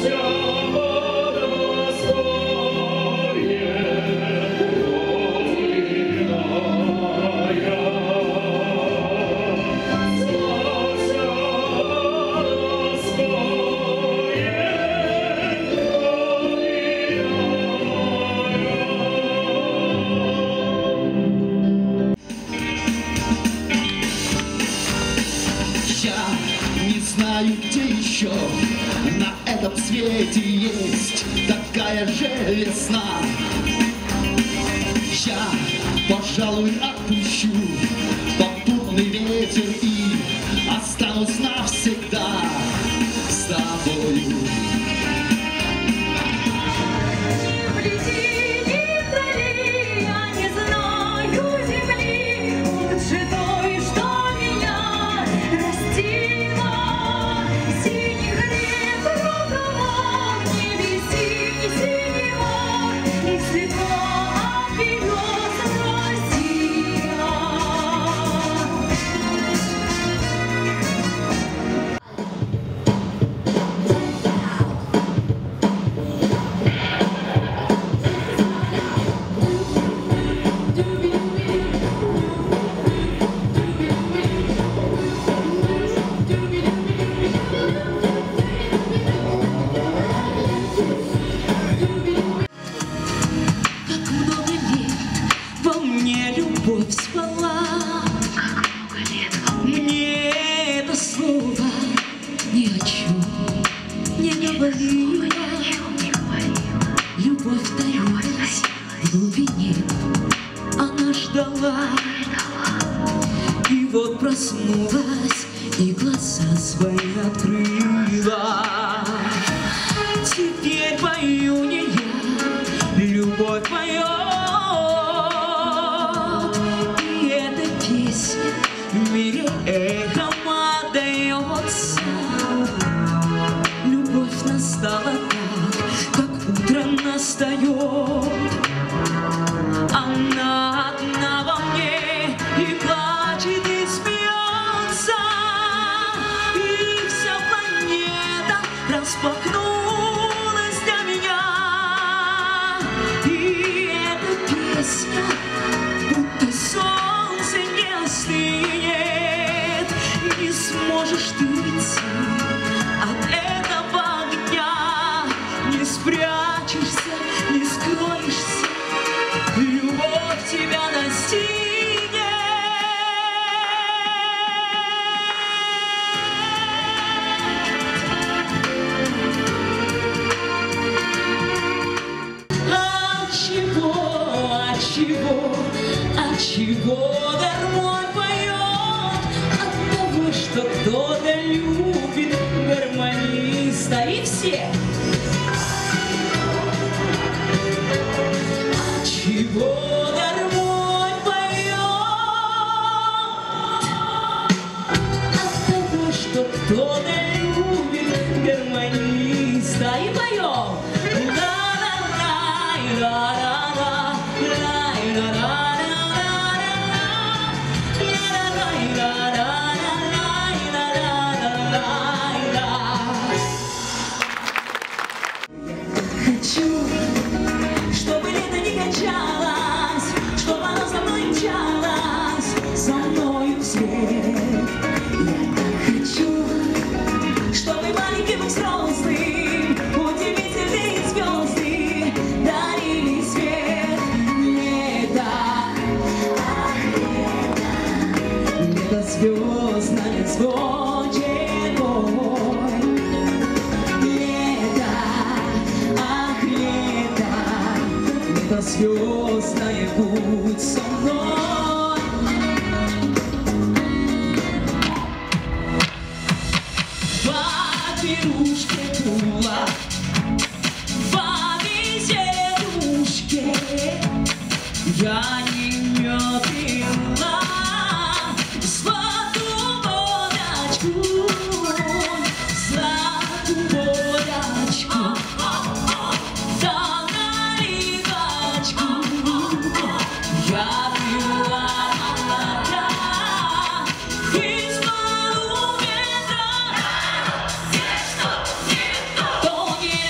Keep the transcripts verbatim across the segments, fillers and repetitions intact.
Где еще на этом свете есть такая же весна? Я, пожалуй, отпущу попутный ветер и останусь навсегда с тобою. Любовь таилась в глубине, она ждала, и вот проснулась, и глаза свои открыла. Теперь пою не я, любовь поет, и эта песня в мире эхом отдается. Любовь настала так, как утро настает. Она одна во мне и плачет, и смеется, и вся планета распахнулась для меня. И эта песня, будто солнце не остынет, не сможешь ты уйти от этого огня, не спрячешься, не скроешься, любовь тебя настигнет. Отчего, отчего, отчего гармонь поет? От того, что кто-то любит гармониста, и все. Отчего гармонь поет? От того, что кто-то любит гармониста, и поем. Хочу, чтобы лето не кончалось, чтобы оно за мной мчалось, за мною вслед. Я так хочу, чтобы маленьким и взрослым удивительные звезды дарили свет. Лето, ах, лето, лето звездное звонче мой. Лето, ах, лето, лето звездное, будь со мной. По берушке дула, по веселушке я не мед пила, златую водочку, златую водочку, да наливочку я пила молока из-под ветра. То не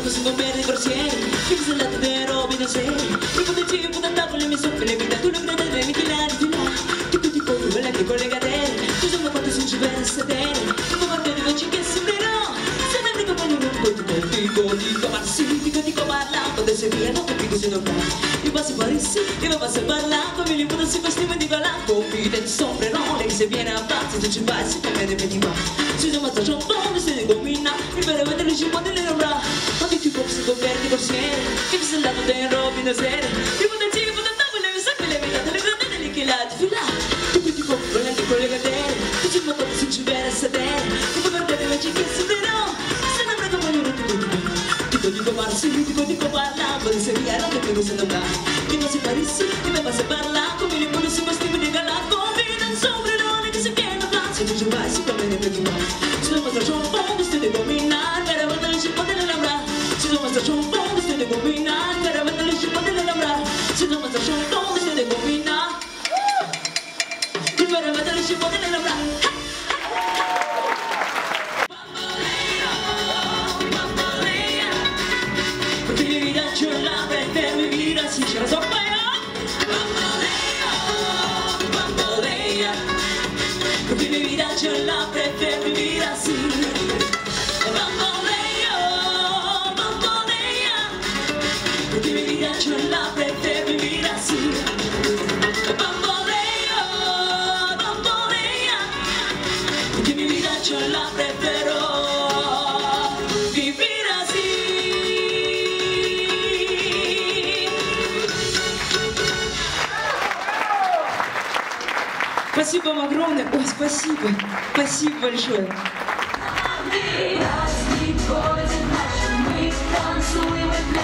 quanto si conviene i corsieri, che mi sei dato dei robi da seri. Mi potevi imputare con le mie soffe, le vita, tu le prende le miti là, di là. Che tu ti compri quella che con le catene, tu sei una quanto si ci viene a sedere. Non mi guardi voci che sembrerò, se ne dico quando non puoi, dico, dico, dico, ma sì, dico, dico, parlando, adesso via, non capisco se non va. Io passo parissi, io passo parlando, mi limuto si costume di balanco, confidente sopra, no, lei se viene a pazzi, tu ci vai, si come deve di qua. Si sono fatto ciampone, se ne combina, mi pare vedere ci può delle ora. Ma ti può si converti corsiere, che mi sei dato dei robi da sera. Io potevo, io potevo, le mie sacche, le mie date, le grande, le che la ti fila. Tu qui ti compro, le con le catene, tu ci muovo, si ci viene a sedere. Tu puoi guardare, ma ci che sembrerò, se ne prendo con io, dico, dico, dico, ma sì, dico, dico, parlando, di seria, non capisco se non va. Io passo parissi, io mi passo parlando, mi limuto si costume di balanco, confidente sopra, no, che si viene a pazzi, tu ci vai, si come deve di qua. Si sono fatto ciampone, si deve combinare, per avere ci può delle labbra. Si sono fatto ciampone, si deve combinare, per avere ci può delle labbra. Si sono fatto ciampone, si deve combinare, per avere ci può delle labbra. Bamboleo, bamboleo, perché mi vita c'è la per mi vita si ce la so fare. Bamboleo, bamboleo, perché mi vita c'è la per mi vita si. Bamboleo, bamboleo, perché mi vita c'è la per mi vita si. Bamboleo, bamboleo, perché mi vita c'è la preferò vivere sì. Спасибо вам огромное. Ой, спасибо. Спасибо большое. Нас не будет нашим, мы танцуем.